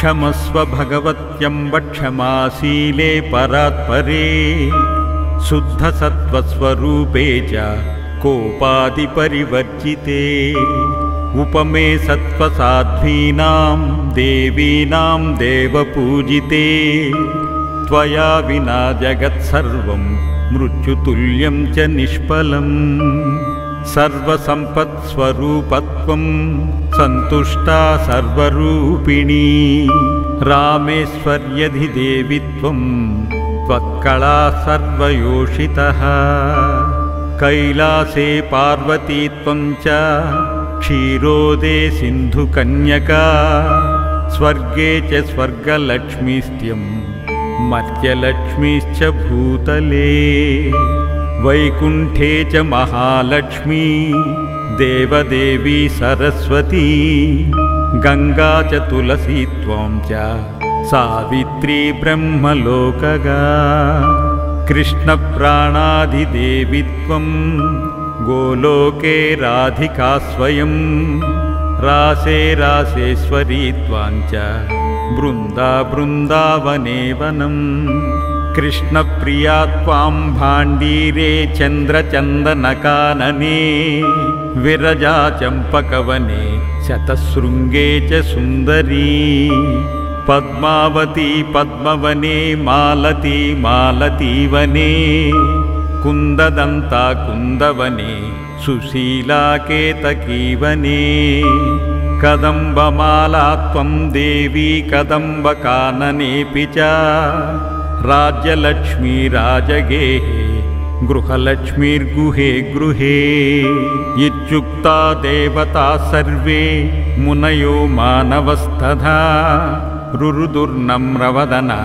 क्षमस्व भगवत्यम्ब क्षमाशीले परात्परे शुद्धसत्त्वस्वरूपे च कोपादिपरिवर्जिते उपमे सत्त्वसाध्वीनां देवीनां देवपूजिते त्वया विना जगत्सर्वं मृत्युतुल्यं च निष्फलम् सर्वसम्पत्स्वरूपत्वं सन्तुष्टा सर्वरूपिणी रामेश्वर्यधिदेवित्वं त्वत्कला सर्वयोषितः कैलासे पार्वतीत्वं च क्षीरोदे सिन्धुकन्यका स्वर्गे च स्वर्गलक्ष्मीस्त्यं मर्त्यलक्ष्मीश्च भूतले वैकुण्ठे च महालक्ष्मी देवदेवी सरस्वती गंगा च तुलसी त्वं च सावित्री ब्रह्मलोकगा कृष्णप्राणाधिदेवित्वं गोलोके राधिका स्वयं रासे रासेश्वरी त्वां च बृन्दावने वनम् कृष्णप्रिया त्वां भाण्डीरे चन्द्रचन्दनकानने विरजा चम्पकवने शतशृङ्गे च सुन्दरी पद्मावती पद्मवने मालती मालतीवने कुन्ददन्ता कुन्दवने सुशीला केतकीवने कदम्बमाला त्वं देवी कदम्बकाननेऽपि च राज्यलक्ष्मी राजगेहे गृहलक्ष्मीर्गुहे गृहे इत्युक्ता देवता सर्वे मुनयो मानवस्तथा रुरुदुर्नम्रवदना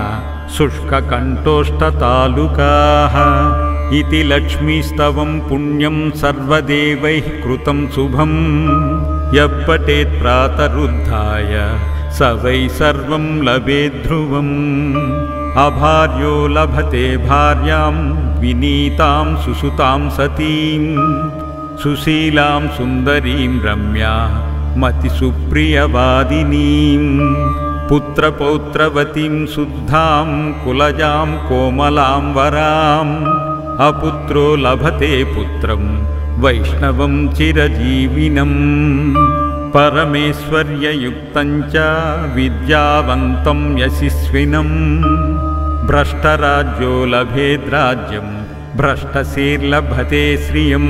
शुष्ककण्ठोष्ठतालुकाः इति लक्ष्मीस्तवं पुण्यं सर्वदेवैः कृतं शुभं यः पठेत् प्रातरुद्धाय स वै सर्वं लभेत् ध्रुवम् अभार्यो लभते भार्यां विनीतां सुसुतां सतीं सुशीलां सुन्दरीं रम्या मतिसुप्रियवादिनीं पुत्रपौत्रवतीं शुद्धां कुलजां कोमलां वराम् अपुत्रो लभते पुत्रं वैष्णवं चिरजीविनम् परमेश्वर्ययुक्तं च विद्यावन्तं यशस्विनं भ्रष्टराज्यो लभेद्राज्यं भ्रष्टशीर्लभते श्रियं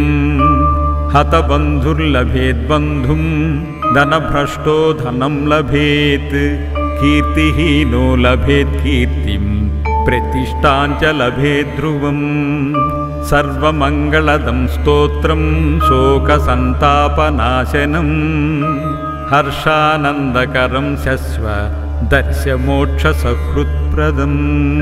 हतबन्धुर्लभेद्बन्धुं धनभ्रष्टो धनं लभेत् कीर्तिहीनो लभेत् कीर्तिं प्रतिष्ठां च लभेत् ध्रुवम् सर्वमङ्गलदं स्तोत्रं शोकसन्तापनाशनं हर्षानन्दकरं शश्व दर्शमोक्षसहृत्प्रदम्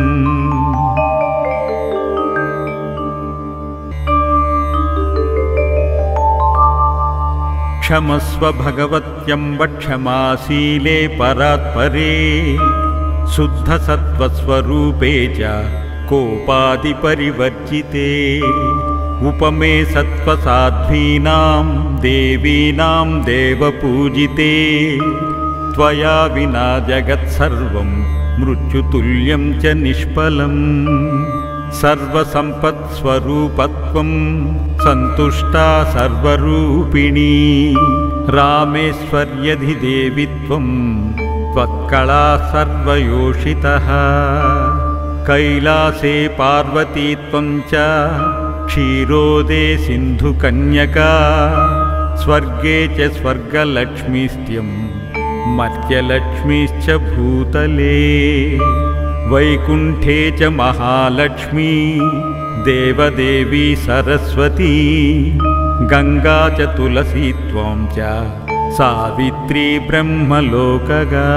क्षमस्व भगवत्यम्ब क्षमाशीले परात्परे शुद्धसत्त्वस्वरूपे च कोपादिपरिवर्जिते उपमे सत्त्वसाध्वीनां देवीनां देवपूजिते त्वया विना जगत्सर्वं मृत्युतुल्यं च निष्फलम् सर्वसम्पत्स्वरूपत्वं सन्तुष्टा सर्वरूपिणी रामेश्वर्यधिदेवित्वं त्वत्कला सर्वयोषितः कैलासे पार्वतीत्वं च क्षीरोदे सिन्धुकन्यका स्वर्गे च स्वर्गलक्ष्मीस्त्यं मर्त्यलक्ष्मीश्च भूतले वैकुण्ठे च महालक्ष्मी देवदेवी सरस्वती गंगा च तुलसी त्वं च सावित्री ब्रह्मलोकगा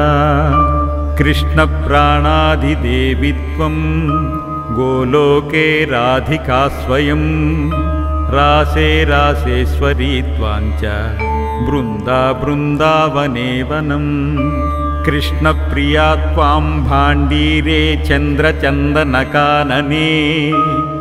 कृष्णप्राणाधिदेवित्वं गोलोके राधिका स्वयं रासे रासेश्वरी त्वां च बृन्दावने वनम् कृष्णप्रिया त्वां भाण्डीरे चन्द्रचन्दनकानने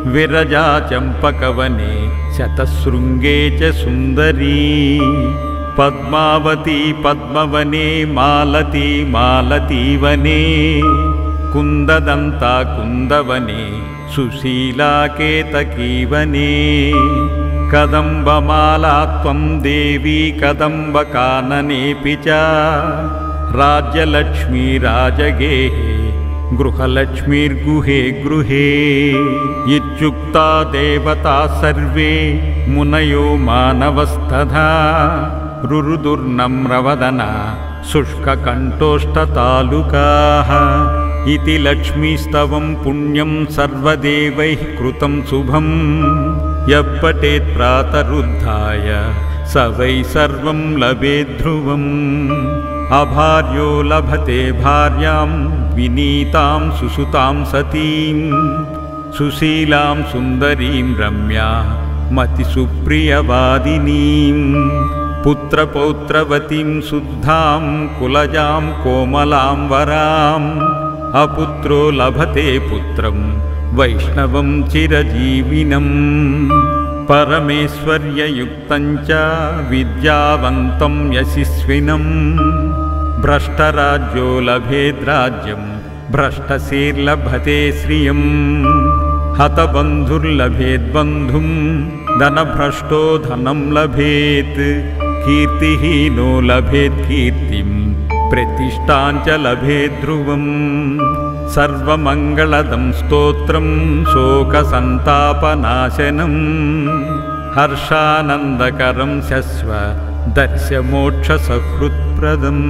विरजा चम्पकवने शतशृङ्गे च सुन्दरी पद्मावती पद्मवने मालती मालतीवने कुन्ददन्ता कुन्दवने सुशीला केतकीवने कदम्बमाला त्वं देवी कदम्बकाननेऽपि च राज्यलक्ष्मी राजगेहे गृहलक्ष्मीर्गुहे गृहे इत्युक्ता देवता सर्वे मुनयो मानवस्तथा रुरुदुर्नम्रवदना शुष्ककण्ठोष्ठतालुकाः इति लक्ष्मीस्तवं पुण्यं सर्वदेवैः कृतं शुभं यः पठेत् प्रातरुद्धाय स वै सर्वं लभेत् ध्रुवम् अभार्यो लभते भार्यां विनीतां सुसुतां सतीं सुशीलां सुन्दरीं रम्या मतिसुप्रियवादिनीं पुत्रपौत्रवतीं शुद्धां कुलजां कोमलां वराम् अपुत्रो लभते पुत्रं वैष्णवं चिरजीविनम् परमेश्वर्ययुक्तं च विद्यावन्तं यशस्विनं भ्रष्टराज्यो लभेद्राज्यं भ्रष्टशीर्लभते श्रियम् हतबन्धुर्लभेद्बन्धुं धनभ्रष्टो धनं लभेत् कीर्तिहीनो लभेत् कीर्तिं प्रतिष्ठां च लभेत् ध्रुवम् सर्वमङ्गलदं स्तोत्रं शोकसन्तापनाशनं हर्षानन्दकरं शश्व दर्शमोक्षसहृत्प्रदम्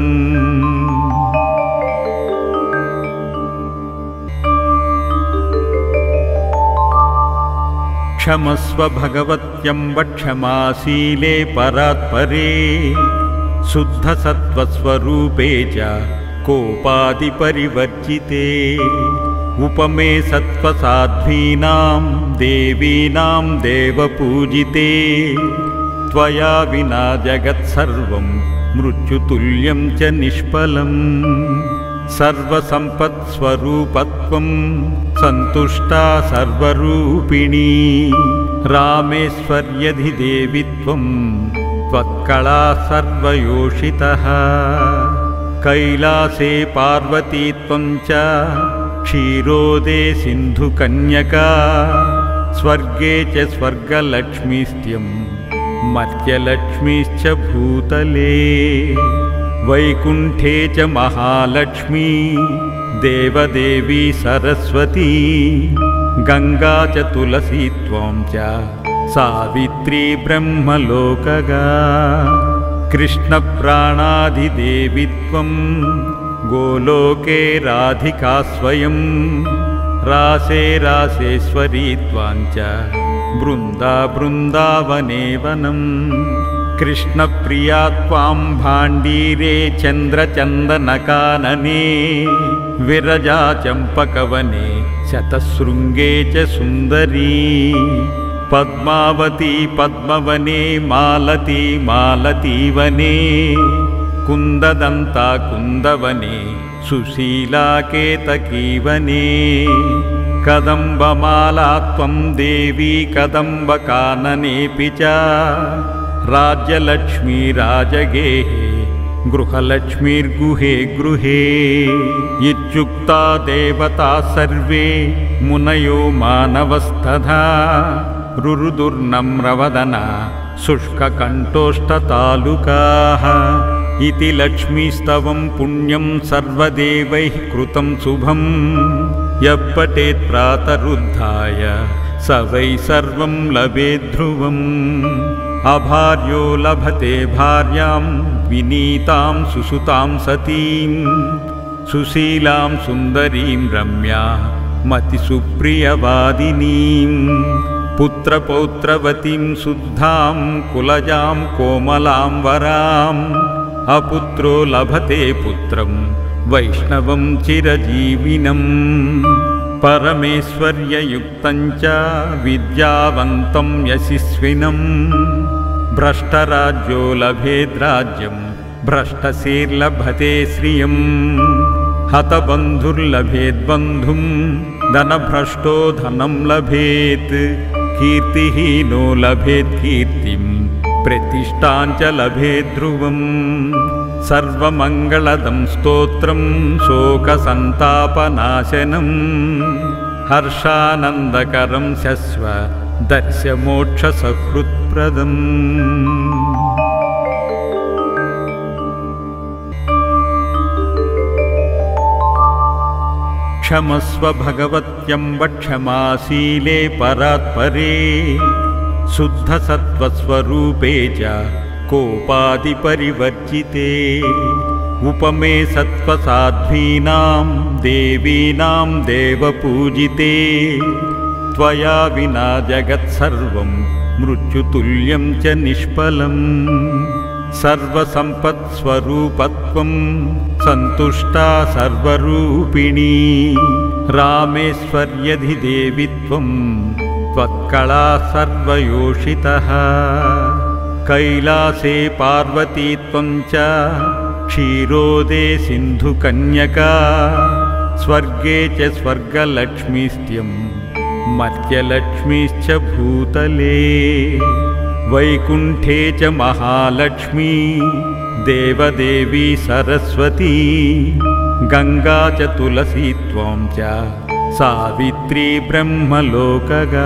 क्षमस्व भगवत्यम्ब क्षमाशीले परात्परे शुद्धसत्त्वस्वरूपे च कोपादिपरिवर्जिते उपमे सत्त्वसाध्वीनां देवीनां देवपूजिते त्वया विना जगत्सर्वं मृत्युतुल्यं च निष्फलम् सर्वसम्पत्स्वरूपत्वं सन्तुष्टा सर्वरूपिणी रामेश्वर्यधिदेवित्वं त्वत्कला सर्वयोषितः कैलासे पार्वतीत्वं च क्षीरोदे सिन्धुकन्यका स्वर्गे च स्वर्गलक्ष्मीस्त्यं मर्त्यलक्ष्मीश्च भूतले वैकुण्ठे च महालक्ष्मी देवदेवी सरस्वती गंगा च तुलसी त्वं च सावित्री ब्रह्मलोकगा कृष्णप्राणाधिदेवित्वं गोलोके राधिका स्वयं रासे रासेश्वरी त्वां च बृन्दा बृन्दावने वनम् कृष्णप्रिया त्वां भाण्डीरे चन्द्रचन्दनकानने विरजा चम्पकवने शतशृङ्गे च सुन्दरी पद्मावती पद्मवने मालती मालतीवने कुन्ददन्ता कुन्दवने सुशीला केतकीवने कदम्बमाला त्वं देवी कदम्बकाननेऽपि च राज्यलक्ष्मी राजगेहे गृहलक्ष्मीर्गुहे गृहे इत्युक्ता देवता सर्वे मुनयो मानवस्तथा रुरुदुर्नम्रवदना शुष्ककण्ठोष्ठतालुकाः इति लक्ष्मीस्तवं पुण्यं सर्वदेवैः कृतं शुभं यः पठेत् प्रातरुद्धाय स वै सर्वं लभेत् ध्रुवम् अभार्यो लभते भार्यां विनीतां सुसुतां सतीं सुशीलां सुन्दरीं रम्या मतिसुप्रियवादिनीं पुत्रपौत्रवतीं शुद्धां कुलजां कोमलां वराम् अपुत्रो लभते पुत्रं वैष्णवं चिरजीविनम् परमेश्वर्ययुक्तं च विद्यावन्तं यशस्विनं भ्रष्टराज्यो लभेद्राज्यं भ्रष्टशीर्लभते श्रियम् हतबन्धुर्लभेद्बन्धुं धनभ्रष्टो धनं लभेत् कीर्तिहीनो लभेत् कीर्तिं प्रतिष्ठाञ्च लभेत् ध्रुवम् सर्वमङ्गलदं स्तोत्रं शोकसन्तापनाशनं हर्षानन्दकरं शश्व दर्शमोक्षसहृत्प्रदम् क्षमस्व भगवत्यम्ब क्षमाशीले परात्परे शुद्धसत्त्वस्वरूपे च कोपादिपरिवर्जिते उपमे सत्त्वसाध्वीनां देवीनां देवपूजिते त्वया विना जगत्सर्वं मृत्युतुल्यं च निष्फलम् सर्वसम्पत्स्वरूपत्वं सन्तुष्टा सर्वरूपिणी रामेश्वर्यधिदेवित्वं त्वत्कला सर्वयोषितः कैलासे पार्वतीत्वं च क्षीरोदे सिन्धुकन्यका स्वर्गे च स्वर्गलक्ष्मीस्त्यं मर्त्यलक्ष्मीश्च भूतले वैकुण्ठे च महालक्ष्मी देवदेवी सरस्वती गंगा च तुलसी त्वं च सावित्री ब्रह्मलोकगा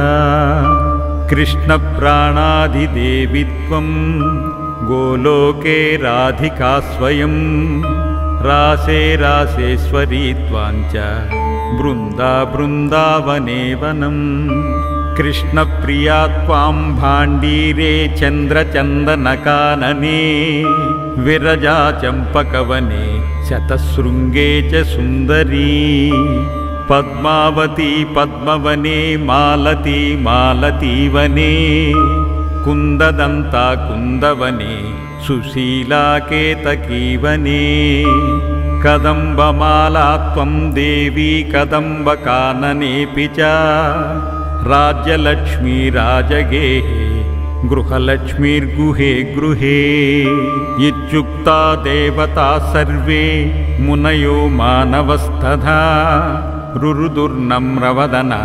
कृष्णप्राणाधिदेवित्वं गोलोके राधिका स्वयं रासे रासेश्वरी त्वां च बृन्दा बृन्दावने वनम् कृष्णप्रिया त्वां भाण्डीरे चन्द्रचन्दनकानने विरजा चम्पकवने शतशृङ्गे च सुन्दरी पद्मावती पद्मवने मालती मालतीवने कुन्ददन्ता कुन्दवने सुशीला केतकीवने कदम्बमाला त्वं देवी कदम्बकाननेऽपि च राज्यलक्ष्मी राजगेहे गृहलक्ष्मीर्गुहे गृहे इत्युक्ता देवता सर्वे मुनयो मानवस्तथा रुरुदुर्नम्रवदना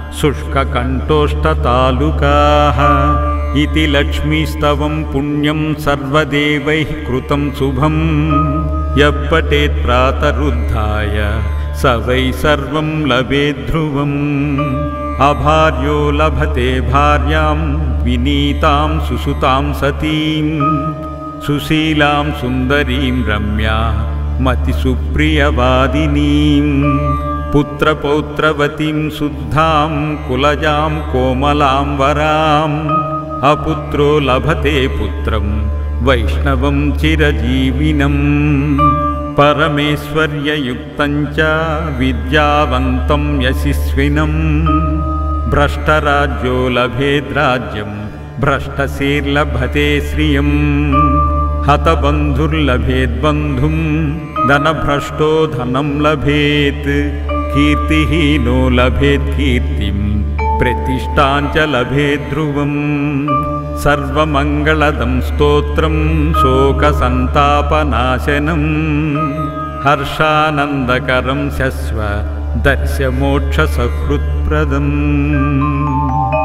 शुष्ककण्ठोष्ठतालुकाः इति लक्ष्मीस्तवं पुण्यं सर्वदेवैः कृतं शुभं यः पठेत् प्रातरुद्धाय स वै सर्वं लभेत् ध्रुवम् अभार्यो लभते भार्यां विनीतां सुसुतां सतीं सुशीलां सुन्दरीं रम्या मतिसुप्रियवादिनीं पुत्रपौत्रवतीं शुद्धां कुलजां कोमलां वराम् अपुत्रो लभते पुत्रं वैष्णवं चिरजीविनम् परमेश्वर्ययुक्तं च विद्यावन्तं यशस्विनं भ्रष्टराज्यो लभेद्राज्यं भ्रष्टशीर्लभते श्रियं हतबन्धुर्लभेद्बन्धुं धनभ्रष्टो धनं लभेत् कीर्तिहीनो लभेत् कीर्तिं प्रतिष्ठाञ्च लभेत् ध्रुवम् सर्वमङ्गलदं स्तोत्रं शोकसन्तापनाशनं हर्षानन्दकरं शश्व दर्शमोक्षसहृत्प्रदम्।